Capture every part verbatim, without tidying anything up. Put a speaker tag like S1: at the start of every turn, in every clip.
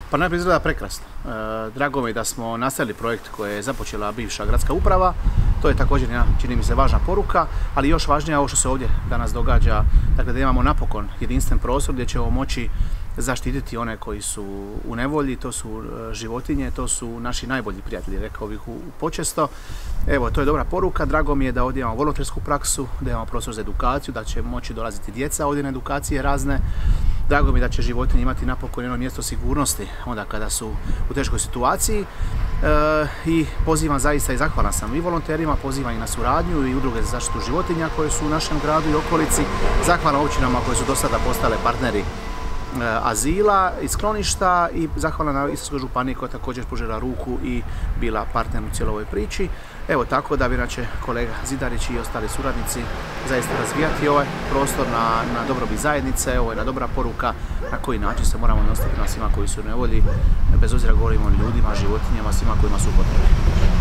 S1: Pa najprije izgleda prekrasno. E, drago mi je da smo nastavili projekt koji je započela bivša gradska uprava. To je također, čini mi se, važna poruka, ali još važnije ovo što se ovdje danas događa, dakle da imamo napokon jedinstven prostor gdje ćemo moći zaštititi one koji su u nevolji, to su životinje, to su naši najbolji prijatelji, rekao bih u počesto. Evo, to je dobra poruka, drago mi je da ovdje imamo volontersku praksu, da imamo prostor za edukaciju, da će moći dolaziti djeca ovdje na edukacije razne. Drago mi je da će životinje imati napokon jedno mjesto sigurnosti onda kada su u teškoj situaciji. E, I pozivam zaista i zahvalan sam i volonterima, pozivam i na suradnju i udruge za zaštitu životinja koje su u našem gradu i okolici. Zahvalan općinama koje su do sada postale partneri azila i skloništa i zahvala na Istarskoj županiji koja također pružila ruku i bila partner u cijeloj ovoj priči. Evo, tako da bi inače kolega Zidarić i ostali suradnici zaista razvijati ovaj prostor na, na dobrobit zajednice. Ovo je jedna dobra poruka na koji način se moramo nositi na svima koji su u nevolji, bez obzira govorimo o ljudima, životinjama, svima kojima su potrebni.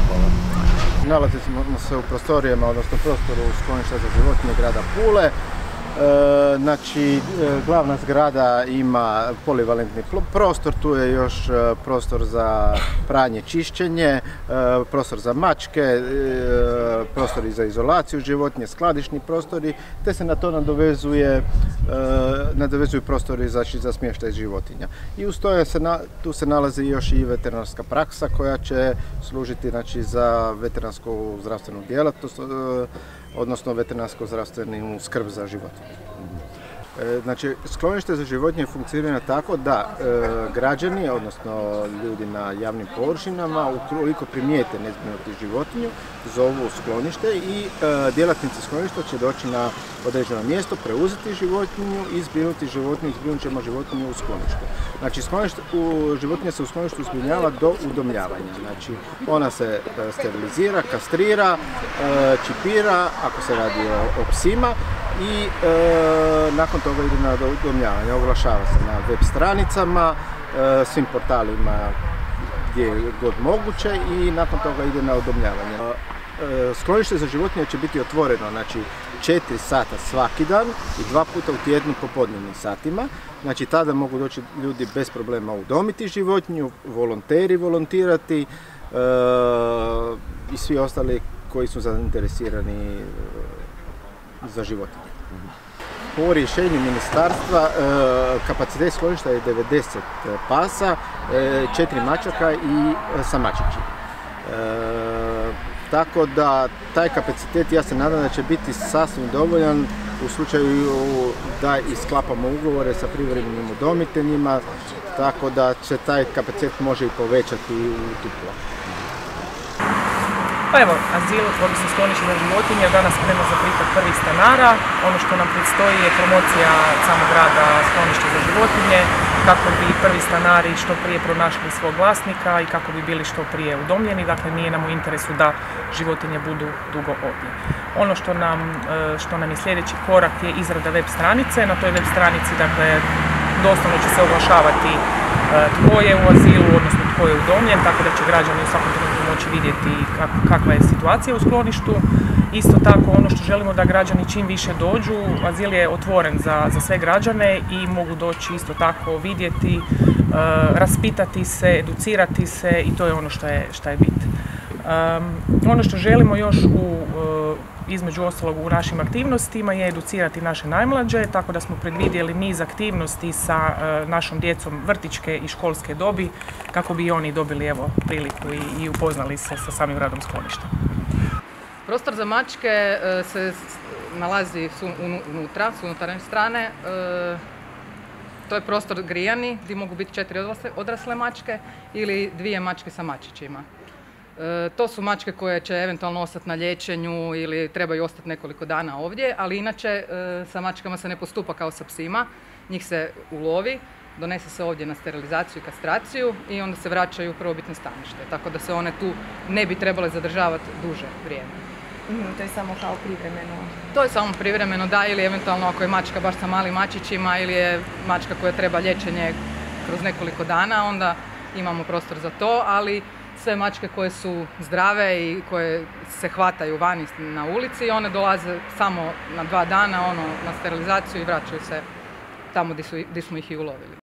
S2: Nalazimo se u prostorijama, odnosno prostoru skloništa za životinje grada Pule. E, znači, glavna zgrada ima polivalentni prostor, tu je još prostor za pranje, čišćenje, e, prostor za mačke, e, prostori za izolaciju životinje, skladišni prostori, te se na to nadovezuje, e, nadovezuju prostori za, za smještaj životinja. I uz to se na, tu se nalazi još i veterinarska praksa koja će služiti, znači, za veterinarsku zdravstvenu djelatnost, e, odnosno veterinarsko-zdravstvenu skrb za životinje. Znači, sklonište za životinje funkcionira tako da e, građani, odnosno ljudi na javnim površinama, ukoliko primijete nezbrinutu životinju, zovu sklonište i e, djelatnici skloništa će doći na određeno mjesto, preuzeti životinju i zbrinuti životinju, zbrinut ćemo životinju u skloništu. Znači, sklonište, u, životinja se u skloništu zbrinjava do udomljavanja. Znači, ona se e, sterilizira, kastrira, e, čipira, ako se radi o, o psima, i e, nakon toga ide na udomljavanje, oglašava se na web stranicama, e, svim portalima gdje je god moguće i nakon toga ide na udomljavanje. E, sklonište za životinje će biti otvoreno, znači, četiri sata svaki dan i dva puta u tjednu popodnevnim satima. Znači, tada mogu doći ljudi bez problema udomiti životinju, volonteri volontirati e, i svi ostali koji su zainteresirani za životinje. Po rješenju ministarstva kapacitet skloništa je devedeset pasa, četiri mačaka i samačići. Tako da taj kapacitet, ja se nadam da će biti sasvim dovoljan u slučaju da i sklapamo ugovore sa privremenim udomiteljima, tako da će taj kapacitet može i povećati u duplo.
S3: Pa evo, azil, odnosno sklonište za životinje, danas spremno za prihvat prvih stanara. Ono što nam predstoji je promocija samog rada skloništa za životinje, kako bi prvi stanari što prije pronašli svog vlasnika i kako bi bili što prije udomljeni. Dakle, nije nam u interesu da životinje budu dugo ovdje. Ono što nam, što nam je sljedeći korak je izrada web stranice. Na toj web stranici, dakle, doslovno će se oglašavati tko je u azilu, odnosno tko je udomljen, tako da će građani u svakom trenutku moći vidjeti kakva je situacija u skloništu. Isto tako, ono što želimo da građani čim više dođu, azil je otvoren za, za sve građane i mogu doći isto tako vidjeti, raspitati se, educirati se i to je ono što je, što je bit. Um, ono što želimo još u, između ostalog u našim aktivnostima je educirati naše najmlađe, tako da smo predvidjeli niz aktivnosti sa našom djecom vrtićke i školske dobi kako bi i oni dobili, evo, priliku i, i upoznali se sa samim radom skloništa.
S4: Prostor za mačke se nalazi unutra, s unutarnje strane. To je prostor grijani gdje mogu biti četiri odrasle mačke ili dvije mačke sa mačićima. E, to su mačke koje će eventualno ostati na liječenju ili trebaju ostati nekoliko dana ovdje, ali inače e, sa mačkama se ne postupa kao sa psima. Njih se ulovi, donese se ovdje na sterilizaciju i kastraciju i onda se vraćaju u prvobitno stanište. Tako da se one tu ne bi trebale zadržavati duže vrijeme.
S5: Mm, to je samo kao privremeno?
S4: To je samo privremeno, da, ili eventualno ako je mačka baš sa malim mačićima ili je mačka koja treba liječenje kroz nekoliko dana, onda imamo prostor za to, ali sve mačke koje su zdrave i koje se hvataju vani na ulici, one dolaze samo na dva dana ono, na sterilizaciju i vraćaju se tamo gdje, su, gdje smo ih i ulovili.